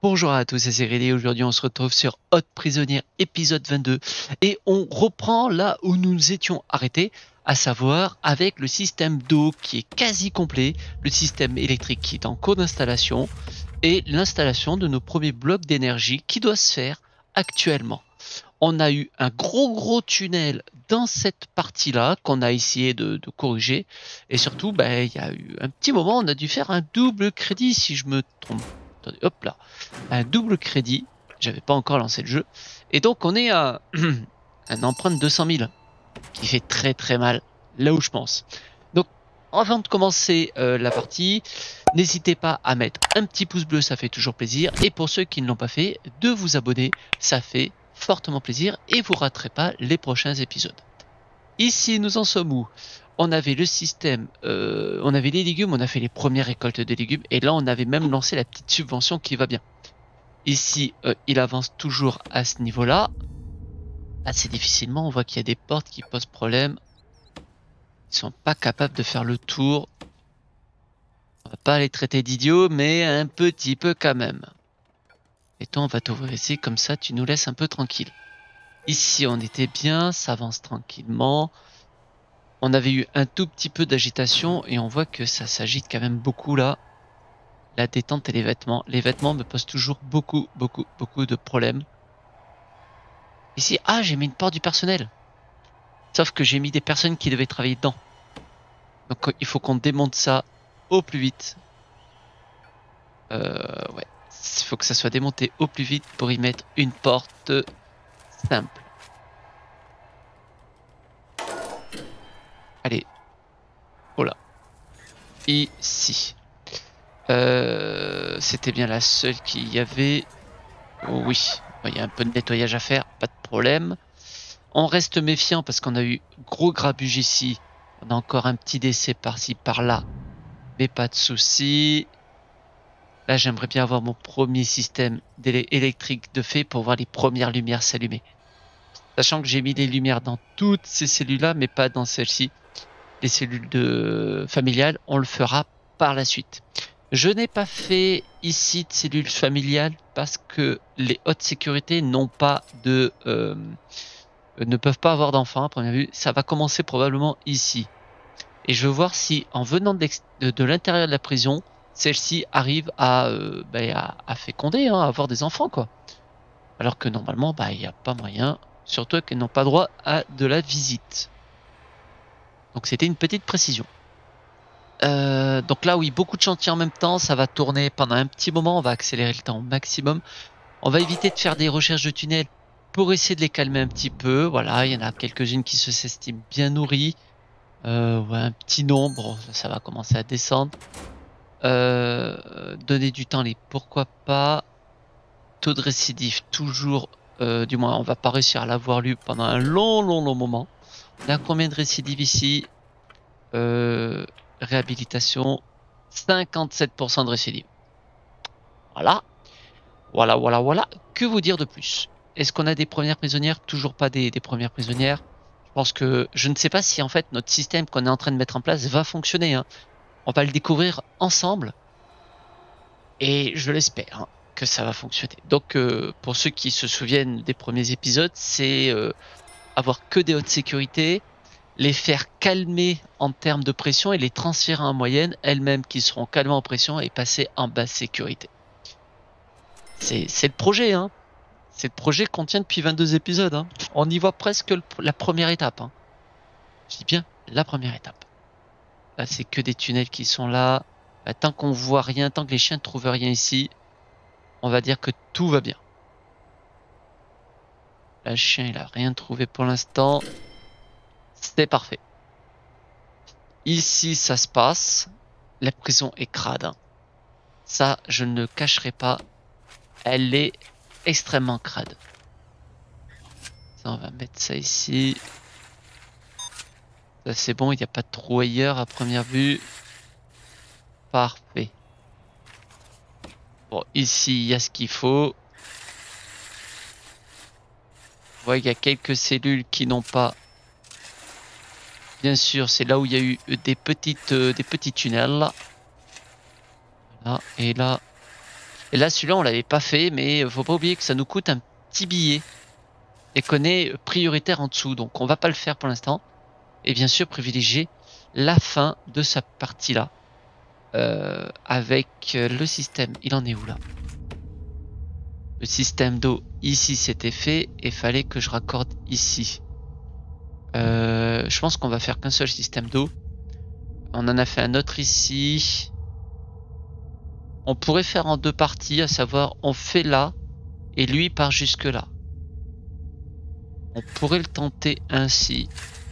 Bonjour à tous, c'est Cyril. Aujourd'hui on se retrouve sur Haute Prisonnière épisode 22 et on reprend là où nous nous étions arrêtés, à savoir avec le système d'eau qui est quasi complet, le système électrique qui est en cours d'installation et l'installation de nos premiers blocs d'énergie qui doit se faire actuellement. On a eu un gros tunnel dans cette partie-là qu'on a essayé de corriger et surtout il y a eu un petit moment on a dû faire un double crédit si je me trompe. Attendez, hop là, un double crédit. J'avais pas encore lancé le jeu. Et donc on est à un emprunt de 200 000 qui fait très mal là où je pense. Donc avant de commencer la partie, n'hésitez pas à mettre un petit pouce bleu, ça fait toujours plaisir. Et pour ceux qui ne l'ont pas fait, de vous abonner, ça fait fortement plaisir et vous raterez pas les prochains épisodes. Ici nous en sommes où? On avait le système, on avait les légumes, on a fait les premières récoltes de légumes et là on avait même lancé la petite subvention qui va bien. Ici, il avance toujours à ce niveau-là. Assez difficilement, on voit qu'il y a des portes qui posent problème. Ils sont pas capables de faire le tour. On va pas les traiter d'idiots, mais un petit peu quand même. Et toi, on va t'ouvrir ici, comme ça tu nous laisses un peu tranquille. Ici, on était bien, ça avance tranquillement. On avait eu un tout petit peu d'agitation et on voit que ça s'agite quand même beaucoup là. La détente et les vêtements. Les vêtements me posent toujours beaucoup de problèmes. Ici, ah, j'ai mis une porte du personnel. Sauf que j'ai mis des personnes qui devaient travailler dedans. Donc il faut qu'on démonte ça au plus vite. Ouais. Il faut que ça soit démonté au plus vite pour y mettre une porte simple. Allez. Oh là. Ici. C'était bien la seule qu'il y avait. Oh oui. Il y a un peu de nettoyage à faire. Pas de problème. On reste méfiant parce qu'on a eu gros grabuge ici. On a encore un petit décès par-ci par-là. Mais pas de soucis. Là, j'aimerais bien avoir mon premier système électrique de fait pour voir les premières lumières s'allumer. Sachant que j'ai mis les lumières dans toutes ces cellules-là, mais pas dans celle-ci. Les cellules familiales, on le fera par la suite. Je n'ai pas fait ici de cellules familiales parce que les hautes sécurités n'ont pas ne peuvent pas avoir d'enfants à première vue. Ça va commencer probablement ici. Et je veux voir si, en venant de l'intérieur de la prison, celle-ci arrive à féconder, hein, à avoir des enfants, quoi. Alors que normalement, il n'y a pas moyen, surtout qu'elles n'ont pas droit à de la visite. Donc c'était une petite précision. Donc là, oui, beaucoup de chantiers en même temps, ça va tourner pendant un petit moment, on va accélérer le temps au maximum. On va éviter de faire des recherches de tunnels pour essayer de les calmer un petit peu. Voilà, il y en a quelques-unes qui s'estiment bien nourries. Ouais, un petit nombre, ça va commencer à descendre. Donner du temps, les pourquoi pas. Taux de récidive, toujours, du moins, on va pas réussir à l'avoir lu pendant un long moment. On a combien de récidives ici? Réhabilitation, 57% de récidive. Voilà. Voilà. Que vous dire de plus? Est-ce qu'on a des premières prisonnières? Toujours pas des premières prisonnières. Je pense que je ne sais pas si en fait notre système qu'on est en train de mettre en place va fonctionner, hein. On va le découvrir ensemble et je l'espère, hein, que ça va fonctionner. Donc pour ceux qui se souviennent des premiers épisodes, c'est avoir que des hautes sécurités, les faire calmer en termes de pression et les transférer en moyenne, elles-mêmes qui seront calmées en pression et passer en basse sécurité. C'est le projet, hein. C'est le projet qu'on tient depuis 22 épisodes, hein. On y voit presque la première étape, hein. Je dis bien la première étape. Là, c'est que des tunnels qui sont là. Bah, tant qu'on voit rien, tant que les chiens ne trouvent rien ici, on va dire que tout va bien. Là, le chien, il a rien trouvé pour l'instant. C'est parfait. Ici, ça se passe. La prison est crade, hein. Ça, je ne le cacherai pas. Elle est extrêmement crade. Ça, on va mettre ça ici. Ça, c'est bon, il n'y a pas de trou ailleurs à première vue. Parfait. Bon, ici, il y a ce qu'il faut. Vous voyez, il y a quelques cellules qui n'ont pas. Bien sûr, c'est là où il y a eu des petits tunnels. Là, et là, Et là, celui-là, on l'avait pas fait, mais faut pas oublier que ça nous coûte un petit billet et qu'on est prioritaire en dessous. Donc, on va pas le faire pour l'instant. Et bien sûr, privilégier la fin de sa partie-là avec le système. Il en est où là? Le système d'eau ici, c'était fait et fallait que je raccorde ici. Je pense qu'on va faire qu'un seul système d'eau. On en a fait un autre ici. On pourrait faire en deux parties, à savoir on fait là et lui part jusque là. On pourrait le tenter ainsi.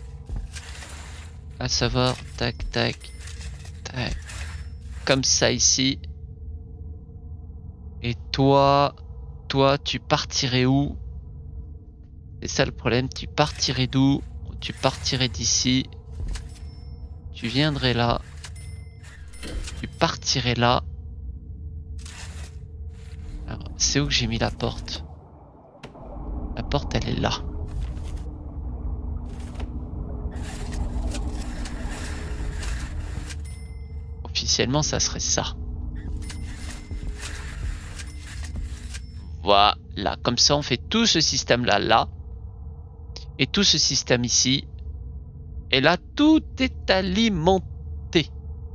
À savoir tac tac tac. Comme ça ici. Et toi tu partirais où? C'est ça le problème, tu partirais d'où? Tu partirais d'ici. Tu viendrais là. Tu partirais là. Alors, c'est où que j'ai mis la porte? La porte, elle est là. Officiellement, ça serait ça. Voilà, comme ça, on fait tout ce système-là, là. Et tout ce système ici. Et là, tout est alimenté.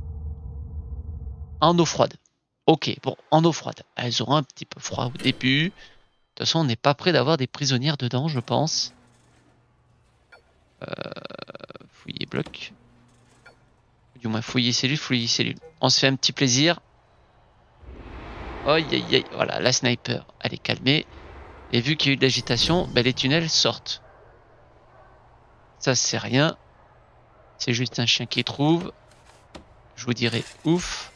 En eau froide. Ok, bon, en eau froide. Elles auront un petit peu froid au début. De toute façon, on n'est pas prêt d'avoir des prisonnières dedans, je pense. Fouiller bloc. Du moins, fouiller cellule, fouiller cellule. On se fait un petit plaisir. Aïe, aïe, aïe. Voilà, la sniper, elle est calmée. Et vu qu'il y a eu de l'agitation, ben, les tunnels sortent. Ça, c'est rien. C'est juste un chien qui trouve. Je vous dirais ouf.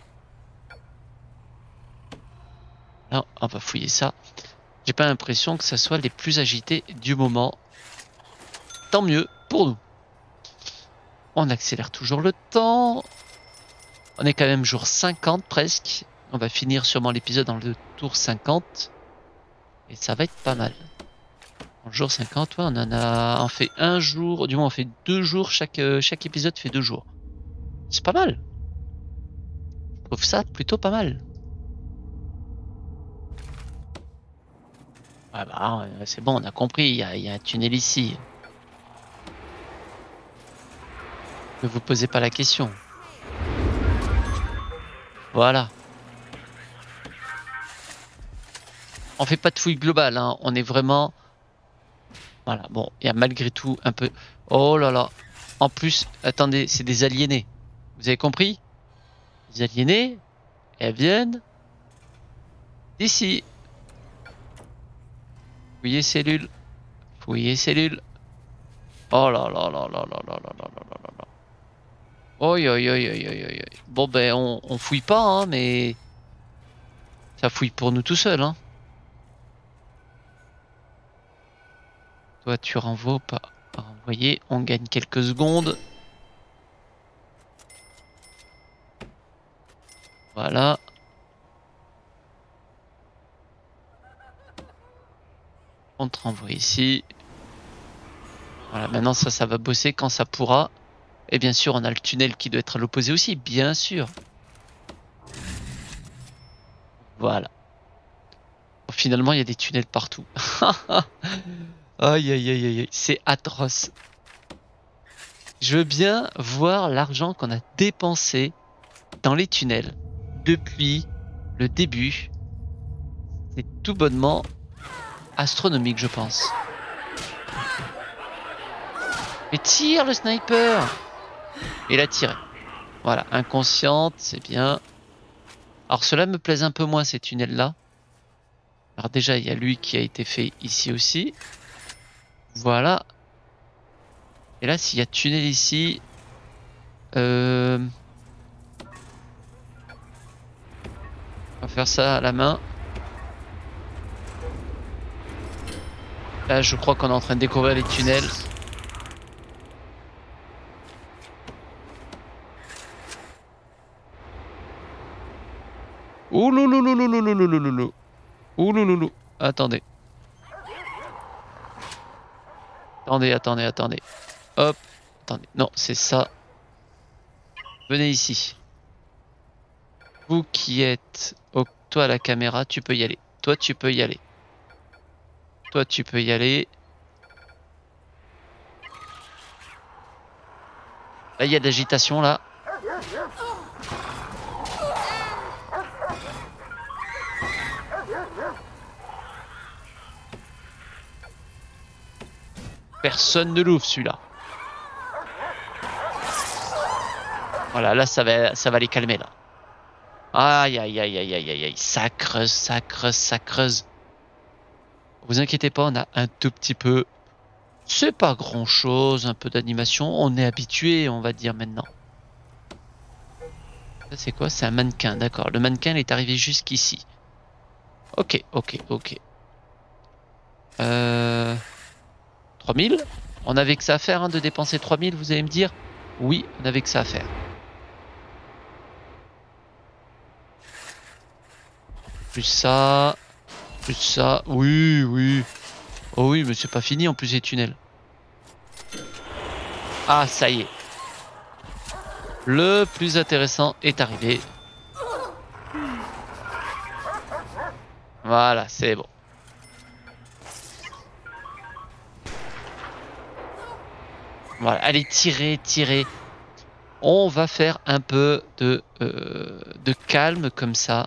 Là, on va fouiller ça. J'ai pas l'impression que ça soit les plus agités du moment. Tant mieux pour nous. On accélère toujours le temps. On est quand même jour 50 presque. On va finir sûrement l'épisode dans le tour 50. Et ça va être pas mal. En jour 50, ouais, on fait un jour, du moins on fait 2 jours, chaque épisode fait 2 jours. C'est pas mal. Je trouve ça plutôt pas mal. Ah bah, c'est bon, on a compris, il y a un tunnel ici. Ne vous posez pas la question. Voilà. On fait pas de fouille globale, hein. On est vraiment... Voilà, bon, il y a malgré tout un peu... Oh là là. En plus, attendez, c'est des aliénés. Vous avez compris? Les aliénés, elles viennent d'ici. Fouiller cellule. Fouiller cellule. Oh là là là là là là là là là là là. Oi oi oi oi oi oi. Bon ben on fouille pas hein, mais ça fouille pour nous tout seul hein. Toi tu renvoies ou pas? Renvoyer, on gagne quelques secondes. Voilà. On te renvoie ici. Voilà, maintenant ça va bosser quand ça pourra. Et bien sûr, on a le tunnel qui doit être à l'opposé aussi, bien sûr. Voilà. Bon, finalement, il y a des tunnels partout. Aïe aïe aïe aïe, c'est atroce. Je veux bien voir l'argent qu'on a dépensé dans les tunnels depuis le début. C'est tout bonnement astronomique, je pense. Et tire le sniper! Il a tiré. Voilà, inconsciente, c'est bien. Alors cela me plaise un peu moins ces tunnels-là. Alors déjà, il y a lui qui a été fait ici aussi. Voilà. Et là, s'il y a tunnel ici... On va faire ça à la main. Là, je crois qu'on est en train de découvrir les tunnels. Oulouloulouloulouloulouloulou. Oulouloulou. Attendez. Attendez. Hop. Attendez. Non, c'est ça. Venez ici. Vous qui êtes... Ok. Toi, à la caméra, tu peux y aller. Toi, tu peux y aller. Toi, tu peux y aller. Là, il y a de l'agitation, là. Personne ne l'ouvre, celui-là. Voilà, là, ça va les calmer, là. Aïe, aïe, aïe, aïe, aïe, aïe, aïe. Ça creuse, ça creuse, ça creuse. Vous inquiétez pas, on a un tout petit peu. C'est pas grand-chose, un peu d'animation. On est habitué, on va dire, maintenant. Ça, c'est quoi? C'est un mannequin, d'accord. Le mannequin, il est arrivé jusqu'ici. Ok, ok, ok. 3000? On avait que ça à faire, hein, de dépenser 3000, vous allez me dire? Oui, on avait que ça à faire. Plus ça. Plus ça. Oui, oui. Oh oui, mais c'est pas fini en plus les tunnels. Ah, ça y est. Le plus intéressant est arrivé. Voilà, c'est bon. Voilà, allez, tirez, tirez. On va faire un peu de calme comme ça.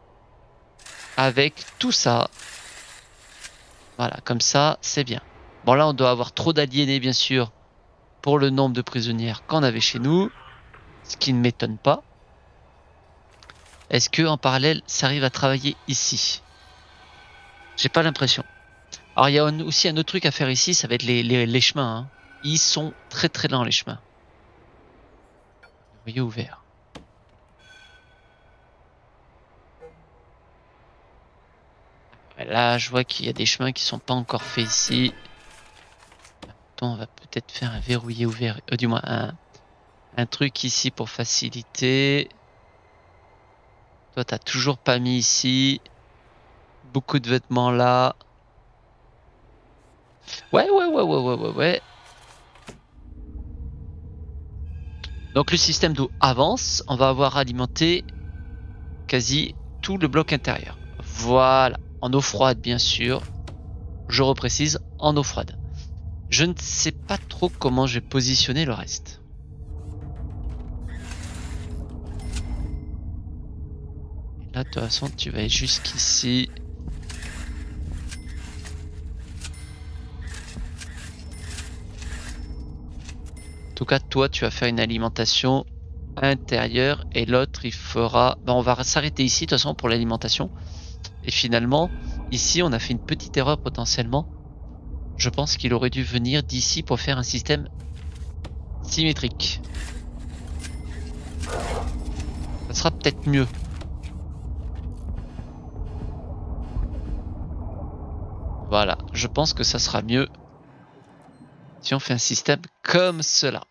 Avec tout ça. Voilà, comme ça, c'est bien. Bon, là, on doit avoir trop d'aliénés, bien sûr, pour le nombre de prisonnières qu'on avait chez nous. Ce qui ne m'étonne pas. Est-ce que en parallèle, ça arrive à travailler ici? J'ai pas l'impression. Alors, il y a aussi un autre truc à faire ici, ça va être les chemins. Hein. Ils sont très très lents, les chemins. Vous voyez, ouvert. Là, je vois qu'il y a des chemins qui sont pas encore faits ici. On va peut-être faire un verrouillé ouvert, du moins un truc ici pour faciliter. Toi, t'as toujours pas mis ici. Beaucoup de vêtements là. Ouais, ouais, ouais, ouais, ouais, ouais, ouais. Donc le système d'eau avance. On va avoir alimenté quasi tout le bloc intérieur. Voilà. En eau froide, bien sûr. Je reprécise, en eau froide. Je ne sais pas trop comment je vais positionner le reste. Là, de toute façon, tu vas être jusqu'ici. En tout cas, toi, tu vas faire une alimentation intérieure et l'autre, il fera... Ben, on va s'arrêter ici, de toute façon, pour l'alimentation. Et finalement, ici, on a fait une petite erreur potentiellement. Je pense qu'il aurait dû venir d'ici pour faire un système symétrique. Ça sera peut-être mieux. Voilà, je pense que ça sera mieux si on fait un système comme cela.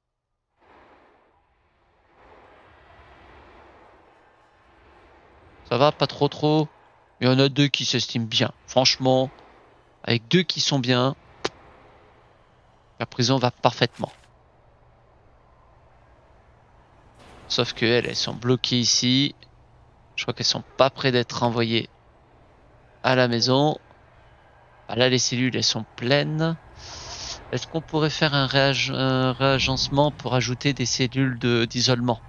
Ça va, pas trop trop. Il y en a deux qui s'estiment bien. Franchement, avec deux qui sont bien, la prison va parfaitement. Sauf que elles sont bloquées ici. Je crois qu'elles sont pas près d'être renvoyées à la maison. Ah, là, les cellules, elles sont pleines. Est-ce qu'on pourrait faire un réagencement pour ajouter des cellules d'isolement?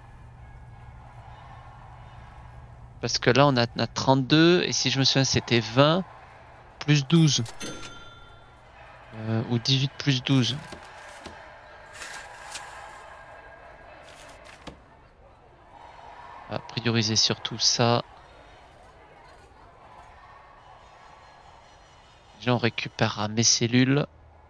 Parce que là, on a 32, et si je me souviens, c'était 20 plus 12. Ou 18 plus 12. On va prioriser surtout ça. Déjà, on récupérera mes cellules.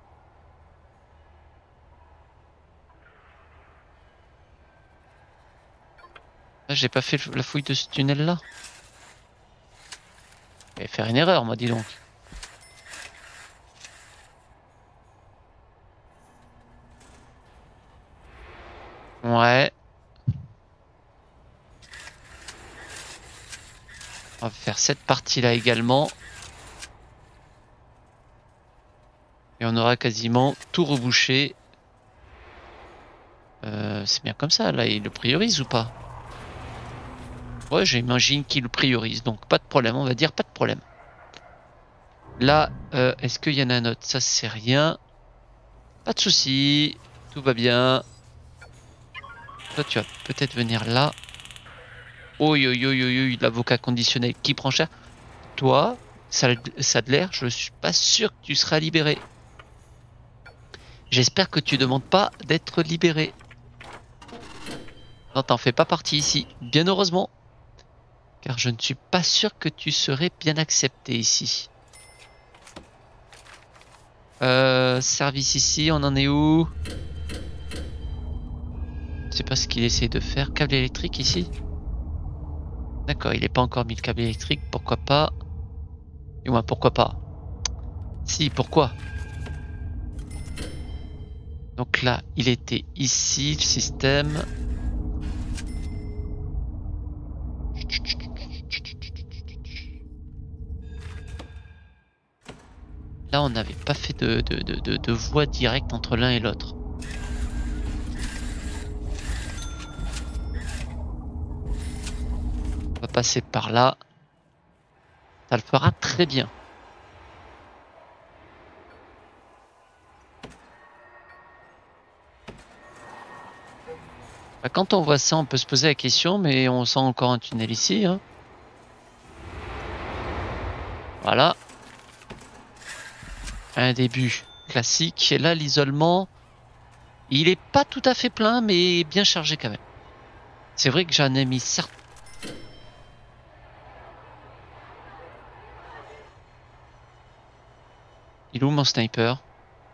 Ah, j'ai pas fait la fouille de ce tunnel-là. Je vais faire une erreur, moi, dis donc. Ouais. On va faire cette partie-là également. Et on aura quasiment tout rebouché. C'est bien comme ça, là, il le priorise ou pas? Ouais, j'imagine qu'il le priorise, donc pas de problème, on va dire pas de problème. Là, est-ce qu'il y en a un autre? Ça, c'est rien. Pas de souci, tout va bien. Toi, tu vas peut-être venir là. Oh, l'avocat conditionnel qui prend cher. Toi, ça a de l'air, je suis pas sûr que tu seras libéré. J'espère que tu demandes pas d'être libéré. Non, t'en fais pas partie ici, bien heureusement. Car je ne suis pas sûr que tu serais bien accepté ici. Service ici, on en est où? Je sais pas ce qu'il essaie de faire. Câble électrique ici? D'accord, il n'est pas encore mis le câble électrique, pourquoi pas? Et moi, pourquoi pas? Si, pourquoi? Donc là, il était ici, le système. Là, on n'avait pas fait de voie directe entre l'un et l'autre. On va passer par là. Ça le fera très bien. Quand on voit ça, on peut se poser la question, mais on sent encore un tunnel ici. Hein. Voilà. Un début classique. Et là, l'isolement, il est pas tout à fait plein, mais bien chargé quand même. C'est vrai que j'en ai mis certes. Il est où mon sniper?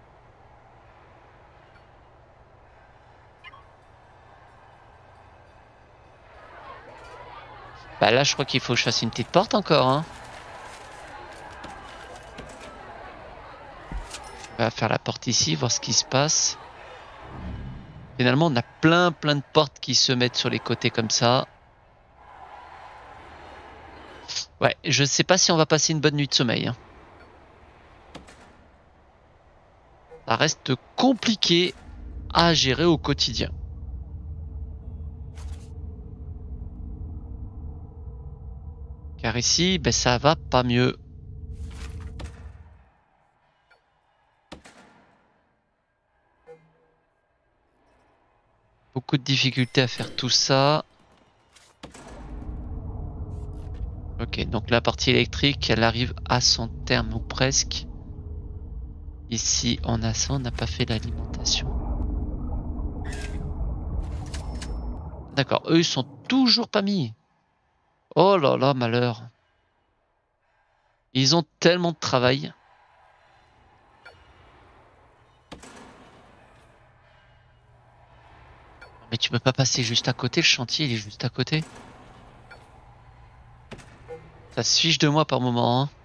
Bah là, je crois qu'il faut que je fasse une petite porte encore. Hein. On va faire la porte ici, voir ce qui se passe. Finalement, on a plein de portes qui se mettent sur les côtés comme ça. Ouais, je sais pas si on va passer une bonne nuit de sommeil. Hein. Ça reste compliqué à gérer au quotidien. Car ici, ben, ça va pas mieux. Beaucoup de difficultés à faire tout ça. Ok, donc la partie électrique, elle arrive à son terme ou presque. Ici, on a ça, on n'a pas fait l'alimentation. D'accord, eux, ils sont toujours pas mis. Oh là là, malheur. Ils ont tellement de travail. Mais tu peux pas passer juste à côté, le chantier, il est juste à côté. Ça se fiche de moi par moment. Hein.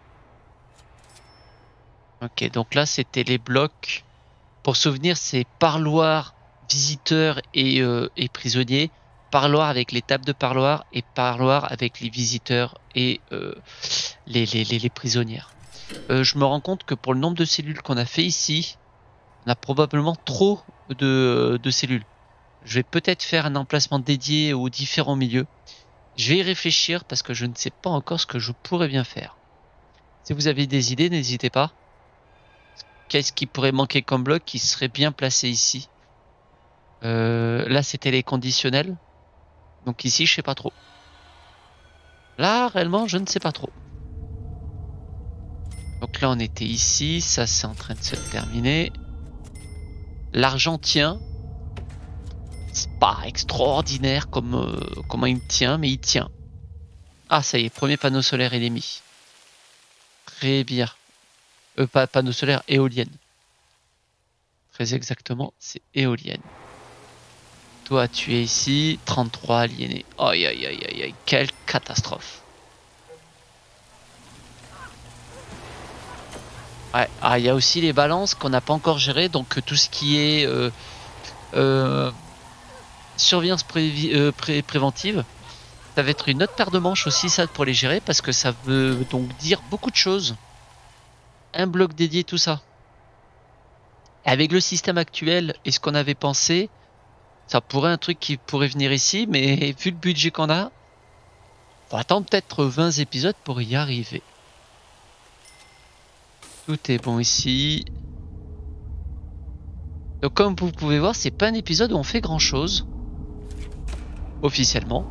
Ok, donc là, c'était les blocs. Pour souvenir, c'est parloir, visiteurs et prisonniers. Parloir avec les tables de parloir et parloir avec les visiteurs et les prisonnières. Je me rends compte que pour le nombre de cellules qu'on a fait ici, on a probablement trop de cellules. Je vais peut-être faire un emplacement dédié aux différents milieux. Je vais y réfléchir parce que je ne sais pas encore ce que je pourrais bien faire. Si vous avez des idées, n'hésitez pas. Qu'est-ce qui pourrait manquer comme bloc qui serait bien placé ici? Là, c'était les conditionnels. Donc ici, je sais pas trop. Là, réellement, je ne sais pas trop. Donc là, on était ici. Ça, c'est en train de se terminer. L'argent tient. C'est pas extraordinaire comme comment il tient, mais il tient. Ah, ça y est, premier panneau solaire il est mis. Très bien. Pas panneau solaire, éolienne. Très exactement, c'est éolienne. Toi, tu es ici, 33 aliénés. Aïe, aïe, aïe, aïe, aïe, quelle catastrophe. Ouais, ah, il y a aussi les balances qu'on n'a pas encore gérées, donc tout ce qui est surveillance préventive, ça va être une autre paire de manches aussi, ça, pour les gérer, parce que ça veut donc dire beaucoup de choses. Un bloc dédié, tout ça. Avec le système actuel et ce qu'on avait pensé, ça pourrait un truc qui pourrait venir ici, mais vu le budget qu'on a, On attend peut-être 20 épisodes pour y arriver. Tout est bon ici. Donc comme vous pouvez voir, c'est pas un épisode où on fait grand chose. Officiellement.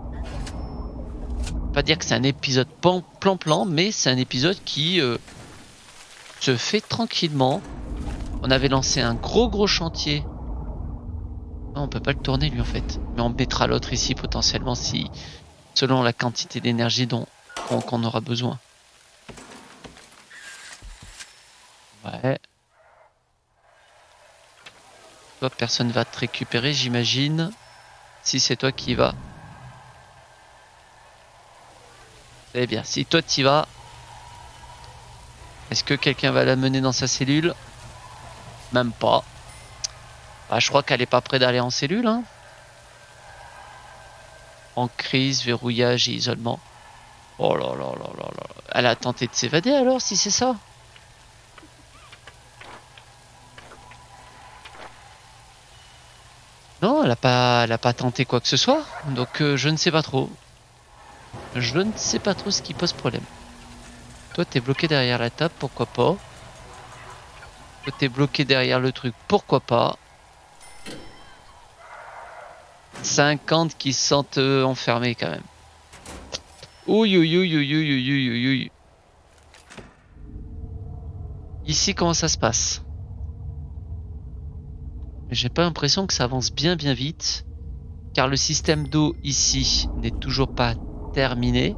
Pas dire que c'est un épisode plan-plan, mais c'est un épisode qui se fait tranquillement. On avait lancé un gros chantier. Non, on peut pas le tourner lui en fait. Mais on mettra l'autre ici potentiellement si, selon la quantité d'énergie qu'on aura besoin. Ouais. Toi, personne va te récupérer, j'imagine. Si c'est toi qui y vas. Eh bien, si toi t'y vas, est-ce que quelqu'un va la mener dans sa cellule? Même pas. Bah, je crois qu'elle est pas près d'aller en cellule. Hein. En crise, verrouillage et isolement. Oh là là là là là. Elle a tenté de s'évader alors, si c'est ça? Non, elle a pas tenté quoi que ce soit. Donc je ne sais pas trop. Je ne sais pas trop ce qui pose problème. Toi, t'es bloqué derrière la table, pourquoi pas? Toi, t'es bloqué derrière le truc, pourquoi pas? 50 qui se sentent enfermés quand même. Ouille, ouille, ouille, ouille, ouille, ouille, ouille, ouille. Ici, comment ça se passe? J'ai pas l'impression que ça avance bien vite. Car le système d'eau ici n'est toujours pas terminé.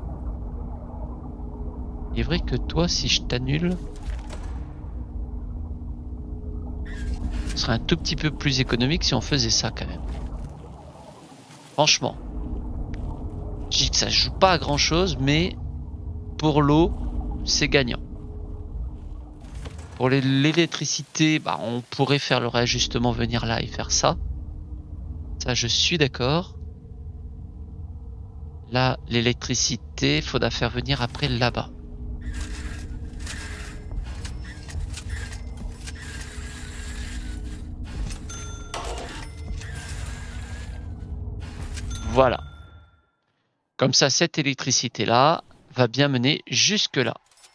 Il est vrai que toi, si je t'annule, ce serait un tout petit peu plus économique si on faisait ça quand même. Franchement. Je dis que ça joue pas à grand chose, mais pour l'eau, c'est gagnant. Pour l'électricité, bah, on pourrait faire le réajustement, venir là et faire ça. Ça, je suis d'accord. Là, l'électricité, faudra faire venir après là-bas. Voilà. Comme ça, cette électricité-là va bien mener jusque-là.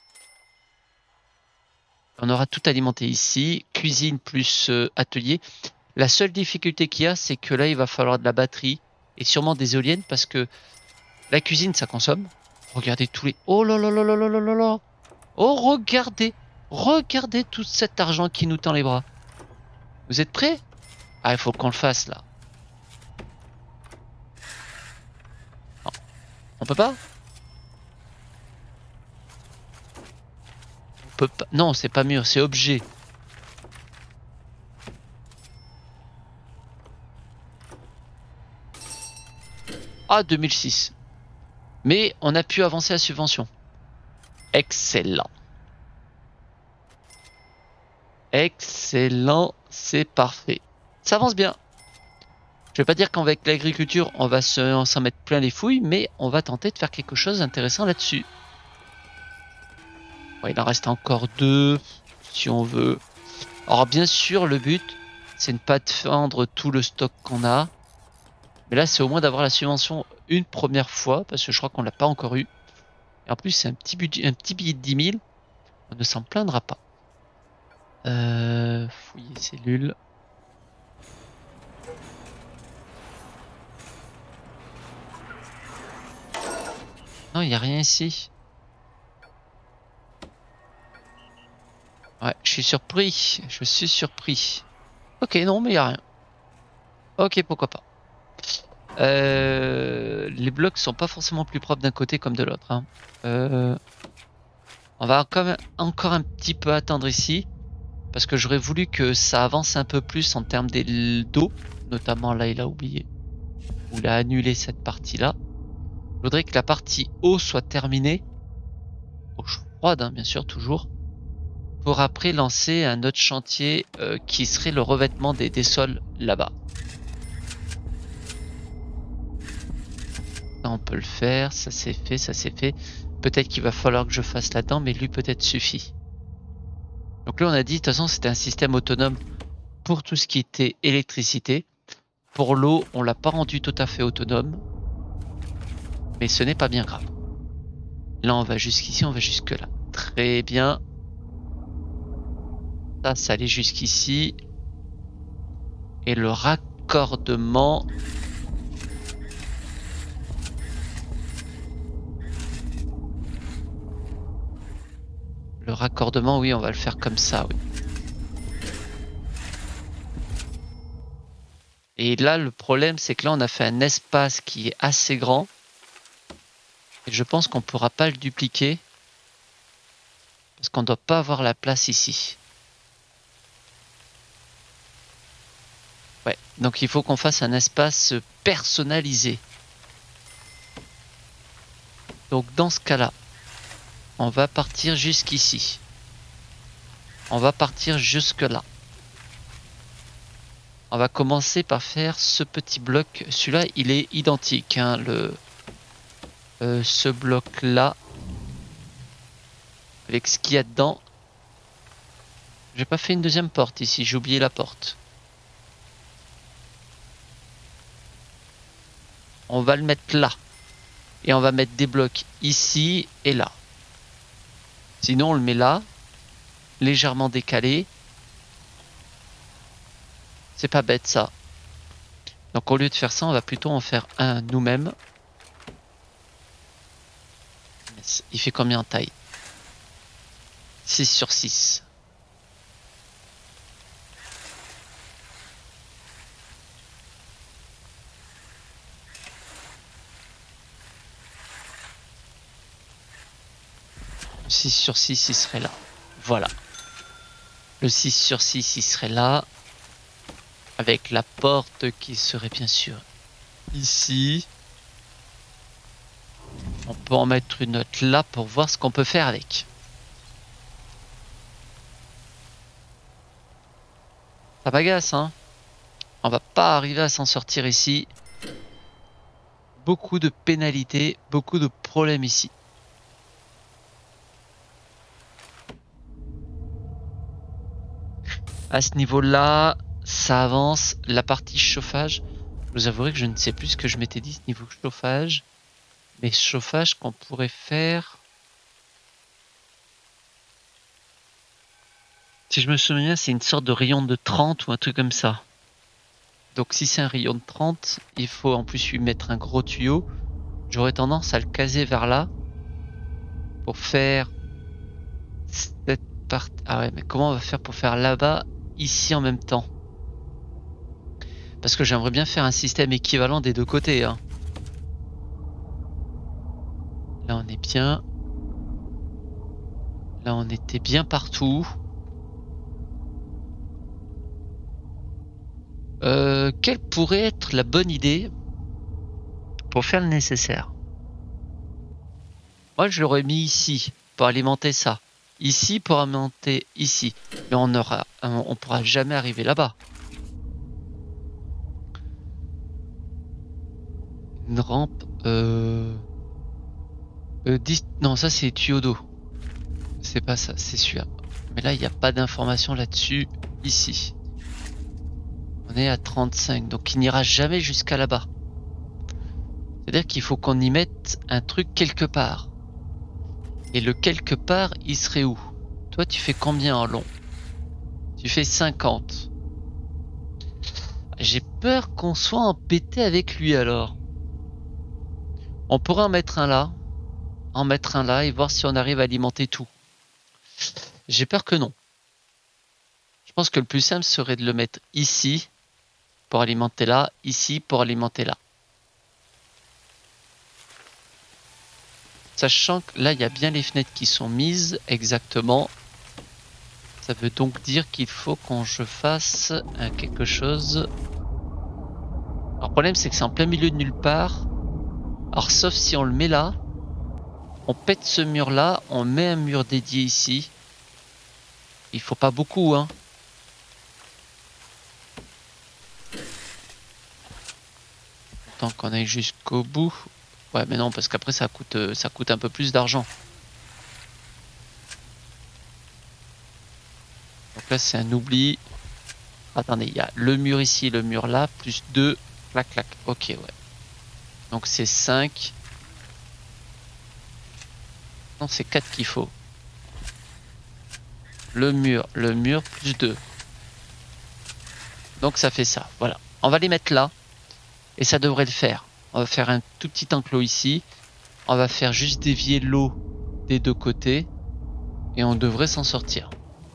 On aura tout alimenté ici, cuisine plus atelier. La seule difficulté qu'il y a, c'est que là, il va falloir de la batterie et sûrement des éoliennes parce que la cuisine, ça consomme. Regardez tous les... Oh là là là là là là là là. Oh, regardez. Regardez tout cet argent qui nous tend les bras. Vous êtes prêts? Ah, il faut qu'on le fasse, là. Non. On peut pas? On peut pas. Non, c'est pas mur, c'est objet. Ah, 2006. Mais on a pu avancer la subvention. Excellent. Excellent, c'est parfait. Ça avance bien. Je vais pas dire qu'avec l'agriculture, on va s'en mettre plein les fouilles, mais on va tenter de faire quelque chose d'intéressant là-dessus. Bon, il en reste encore 2, si on veut. Alors bien sûr, le but, c'est de ne pas vendre tout le stock qu'on a. Mais là, c'est au moins d'avoir la subvention une première fois, parce que je crois qu'on l'a pas encore eu. Et en plus, c'est un petit budget, un petit billet de 10 000. On ne s'en plaindra pas. Fouiller cellules. Non, il n'y a rien ici. Ouais, je suis surpris. Je suis surpris. Ok, non, mais il n'y a rien. Ok, pourquoi pas. Les blocs sont pas forcément plus propres d'un côté comme de l'autre. Hein. On va encore un petit peu attendre ici. Parce que j'aurais voulu que ça avance un peu plus en termes d'eau. Notamment là, il a oublié. Ou il a annulé cette partie-là. Je voudrais que la partie eau soit terminée. Eau froide, hein, bien sûr, toujours. Pour après lancer un autre chantier qui serait le revêtement des sols là-bas. Ça, on peut le faire, ça c'est fait, ça c'est fait. Peut-être qu'il va falloir que je fasse là-dedans, mais lui peut-être suffit. Donc là on a dit, de toute façon c'était un système autonome pour tout ce qui était électricité. Pour l'eau, on l'a pas rendu tout à fait autonome. Mais ce n'est pas bien grave. Là, on va jusqu'ici, on va jusque là. Très bien. Ça allait jusqu'ici. Et le raccordement... Le raccordement, oui, on va le faire comme ça, oui. Et là, le problème, c'est que là, on a fait un espace qui est assez grand. Et je pense qu'on ne pourra pas le dupliquer. Parce qu'on ne doit pas avoir la place ici. Ouais, donc il faut qu'on fasse un espace personnalisé. Donc dans ce cas-là, on va partir jusqu'ici. On va partir jusque là. On va commencer par faire ce petit bloc. Celui-là, il est identique. Hein, ce bloc-là, avec ce qu'il y a dedans. J'ai pas fait une deuxième porte ici. J'ai oublié la porte. On va le mettre là. Et on va mettre des blocs ici et là. Sinon, on le met là, légèrement décalé. C'est pas bête ça. Donc au lieu de faire ça, on va plutôt en faire un nous-mêmes. Il fait combien en taille? 6 sur 6. Le 6 sur 6, il serait là. Voilà. Le 6 sur 6, il serait là. Avec la porte qui serait bien sûr ici. On peut en mettre une autre là pour voir ce qu'on peut faire avec. Ça m'agace, hein. On va pas arriver à s'en sortir ici. Beaucoup de pénalités, beaucoup de problèmes ici. À ce niveau-là, ça avance. La partie chauffage, je vous avouerai que je ne sais plus ce que je m'étais dit niveau chauffage. Mais chauffage qu'on pourrait faire... Si je me souviens, c'est une sorte de rayon de 30 ou un truc comme ça. Donc si c'est un rayon de 30, il faut en plus lui mettre un gros tuyau. J'aurais tendance à le caser vers là. Pour faire cette partie... Ah ouais, mais comment on va faire pour faire là-bas, ici en même temps? Parce que j'aimerais bien faire un système équivalent des deux côtés. Hein. Là on est bien. Là on était bien partout. Quelle pourrait être la bonne idée pour faire le nécessaire? Moi je l'aurais mis ici pour alimenter ça. Ici pour alimenter ici. Mais on pourra jamais arriver là-bas. Une rampe. Non, ça c'est tuyau d'eau. C'est pas ça, c'est celui-là. Mais là, il n'y a pas d'information là-dessus, ici. On est à 35, donc il n'ira jamais jusqu'à là-bas. C'est-à-dire qu'il faut qu'on y mette un truc quelque part. Et le quelque part, il serait où? Toi, tu fais combien en long? Tu fais 50. J'ai peur qu'on soit embêté avec lui alors. On pourrait en mettre un là. En mettre un là et voir si on arrive à alimenter tout. J'ai peur que non. Je pense que le plus simple serait de le mettre ici pour alimenter là, ici pour alimenter là. Sachant que là, il y a bien les fenêtres qui sont mises exactement. Ça veut donc dire qu'il faut qu'on je fasse quelque chose. Alors le problème, c'est que c'est en plein milieu de nulle part. Alors sauf si on le met là. On pète ce mur là, on met un mur dédié ici. Il faut pas beaucoup, hein. Tant qu'on aille jusqu'au bout. Ouais, mais non, parce qu'après ça coûte un peu plus d'argent. Donc là, c'est un oubli. Attendez, il y a le mur ici, le mur là, plus 2. Clac, clac. Ok, ouais. Donc c'est 5. Non, c'est 4 qu'il faut. Le mur plus 2. Donc ça fait ça, voilà. On va les mettre là. Et ça devrait le faire. On va faire un tout petit enclos ici. On va faire juste dévier l'eau des deux côtés. Et on devrait s'en sortir.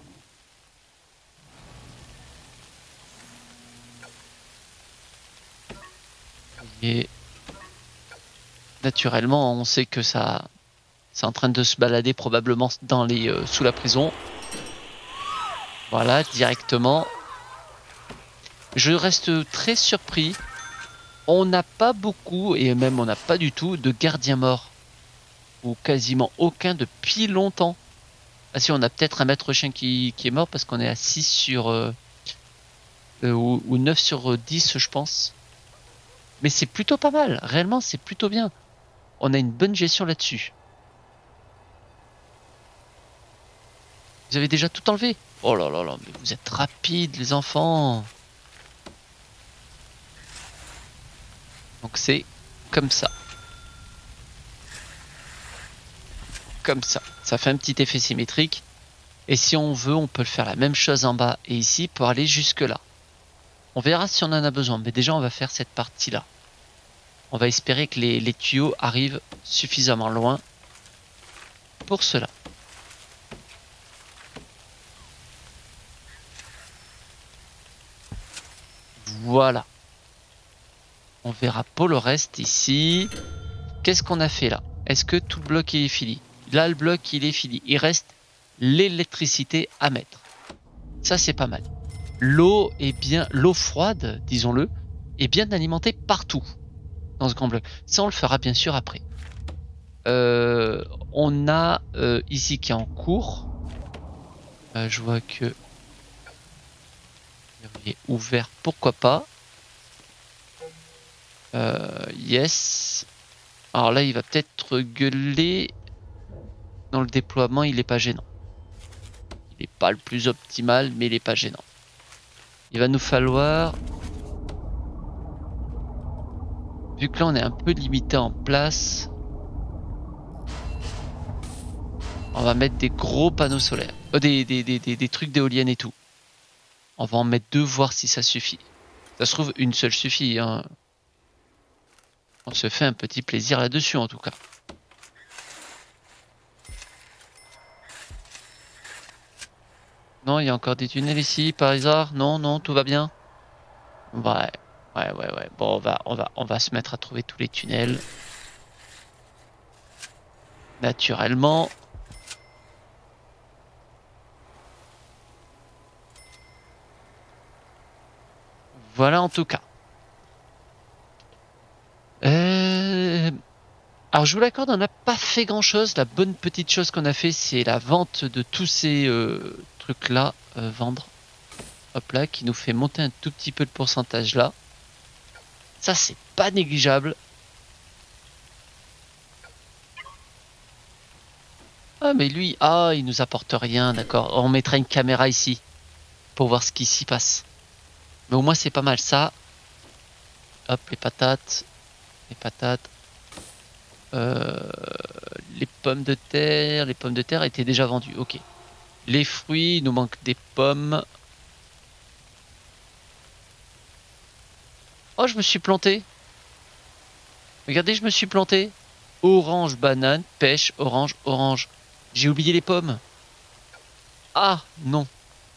Et naturellement, on sait que ça, c'est en train de se balader probablement dans les sous la prison. Voilà, directement. Je reste très surpris. On n'a pas beaucoup, et même on n'a pas du tout, de gardiens morts. Ou quasiment aucun depuis longtemps. Ah si, on a peut-être un maître chien qui est mort parce qu'on est à 6 sur... ou 9 sur 10, je pense. Mais c'est plutôt pas mal. Réellement, c'est plutôt bien. On a une bonne gestion là-dessus. Vous avez déjà tout enlevé? Oh là là là, mais vous êtes rapides, les enfants. Donc c'est comme ça. Comme ça. Ça fait un petit effet symétrique. Et si on veut, on peut le faire la même chose en bas et ici pour aller jusque là. On verra si on en a besoin. Mais déjà, on va faire cette partie-là. On va espérer que les tuyaux arrivent suffisamment loin pour cela. Voilà. On verra pour le reste ici. Qu'est-ce qu'on a fait là? Est-ce que tout le bloc est fini? Là, le bloc, il est fini. Il reste l'électricité à mettre. Ça, c'est pas mal. L'eau est bien, l'eau froide, disons-le, est bien alimentée partout dans ce grand bloc. Ça, on le fera bien sûr après. On a ici qui est en cours. Je vois que il est ouvert, pourquoi pas. Yes. Alors là, il va peut-être gueuler. Dans le déploiement, il est pas gênant. Il est pas le plus optimal, mais il est pas gênant. Il va nous falloir... Vu que là, on est un peu limité en place, on va mettre des gros panneaux solaires. Des trucs d'éoliennes et tout. On va en mettre 2, voir si ça suffit. Ça se trouve, une seule suffit. Hein. On se fait un petit plaisir là-dessus, en tout cas. Non, il y a encore des tunnels ici, par hasard? Non, non, tout va bien? Ouais. Ouais. Bon, on va se mettre à trouver tous les tunnels. Naturellement. Voilà en tout cas. Alors je vous l'accorde, on n'a pas fait grand chose. La bonne petite chose qu'on a fait, c'est la vente de tous ces trucs là. Vendre. Hop là, qui nous fait monter un tout petit peu le pourcentage là. Ça, c'est pas négligeable. Ah mais lui, il nous apporte rien, d'accord. On mettra une caméra ici pour voir ce qui s'y passe. Mais au moins c'est pas mal ça. Hop, les patates. Les patates. Les pommes de terre. Les pommes de terre étaient déjà vendues, ok. Les fruits, il nous manque des pommes. Oh, je me suis planté. Regardez, je me suis planté. Orange, banane, pêche, orange, orange. J'ai oublié les pommes. Ah, non.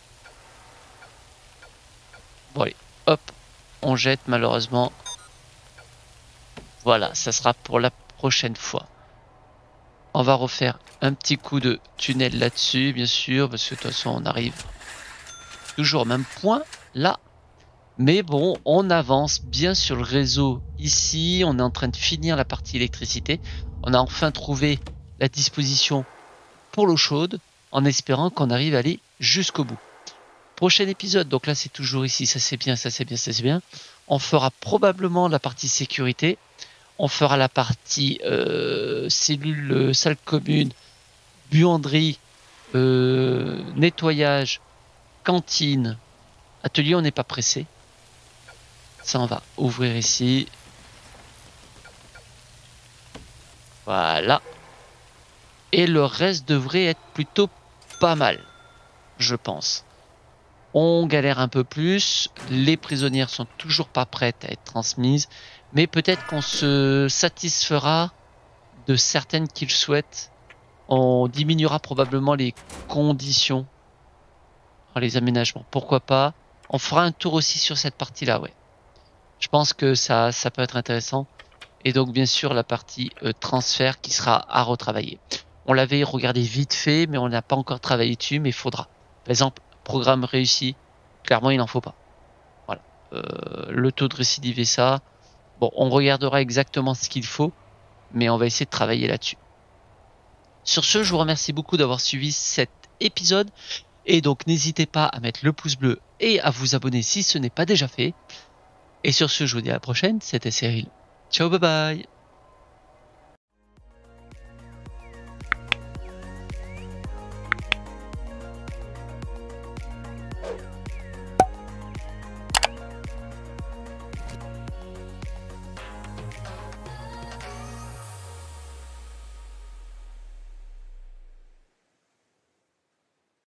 Bon, allez, hop. On jette malheureusement. Voilà, ça sera pour la prochaine fois. On va refaire un petit coup de tunnel là-dessus, bien sûr, parce que de toute façon, on arrive toujours au même point, là. Mais bon, on avance bien sur le réseau ici. On est en train de finir la partie électricité. On a enfin trouvé la disposition pour l'eau chaude, en espérant qu'on arrive à aller jusqu'au bout. Prochain épisode, donc là c'est toujours ici, ça c'est bien, ça c'est bien, ça c'est bien. On fera probablement la partie sécurité. On fera la partie cellule, salle commune, buanderie, nettoyage, cantine, atelier, on n'est pas pressé. Ça, on va ouvrir ici. Voilà. Et le reste devrait être plutôt pas mal, je pense. On galère un peu plus, les prisonnières sont toujours pas prêtes à être transmises, mais peut-être qu'on se satisfera de certaines qu'ils souhaitent. On diminuera probablement les conditions, les aménagements. Pourquoi pas? On fera un tour aussi sur cette partie-là, ouais. Je pense que ça peut être intéressant. Et donc, bien sûr, la partie transfert qui sera à retravailler. On l'avait regardé vite fait, mais on n'a pas encore travaillé dessus, mais il faudra. Par exemple, programme réussi, clairement, il n'en faut pas. Voilà. Le taux de récidive et ça, bon, on regardera exactement ce qu'il faut, mais on va essayer de travailler là-dessus. Sur ce, je vous remercie beaucoup d'avoir suivi cet épisode. Et donc, n'hésitez pas à mettre le pouce bleu et à vous abonner si ce n'est pas déjà fait. Et sur ce, je vous dis à la prochaine. C'était Cyril. Ciao, bye bye.